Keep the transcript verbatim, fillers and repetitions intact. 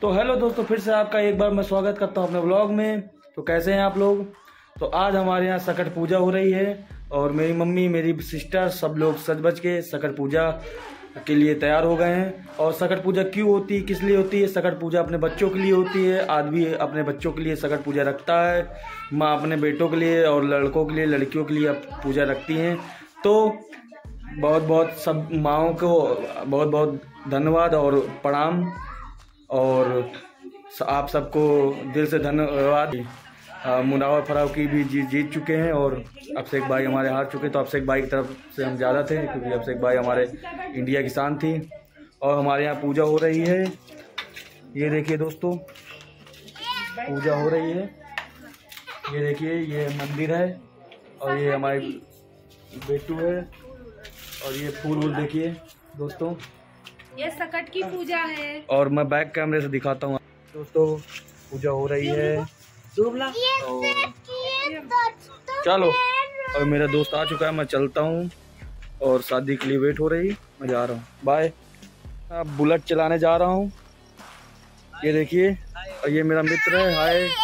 तो हेलो दोस्तों, फिर से आपका एक बार मैं स्वागत करता हूं अपने व्लॉग में। तो कैसे हैं आप लोग? तो आज हमारे यहाँ सकट पूजा हो रही है और मेरी मम्मी, मेरी सिस्टर, सब लोग सज बज के सकट पूजा के लिए तैयार हो गए हैं। और सकट पूजा क्यों होती है, किस लिए होती है? सकट पूजा अपने बच्चों के लिए होती है। आदमी अपने बच्चों के लिए सकट पूजा रखता है, माँ अपने बेटों के लिए और लड़कों के लिए, लड़कियों के लिए पूजा रखती हैं। तो बहुत बहुत सब माँओं को बहुत बहुत धन्यवाद और प्रणाम, और आप सबको दिल से धन्यवाद। मुनावर फराउकी भी जीत जीत चुके हैं और अभिषेक भाई हमारे हार चुके। तो अभिषेक भाई की तरफ से हम ज़्यादा थे, क्योंकि अभिषेक भाई हमारे इंडिया की शान थी। और हमारे यहाँ पूजा हो रही है, ये देखिए दोस्तों, पूजा हो रही है। ये देखिए, ये मंदिर है और ये हमारे बेटू है। और ये फूल वूल देखिए दोस्तों, ये सकट की पूजा है। और मैं बैक कैमरे से दिखाता हूँ दोस्तों, पूजा हो रही है। और चलो, और मेरा दोस्त आ चुका है, मैं चलता हूँ और शादी के लिए वेट हो रही, मैं जा रहा हूँ, बाय। अब बुलेट चलाने जा रहा हूँ, ये देखिए। और ये मेरा मित्र है, हाय।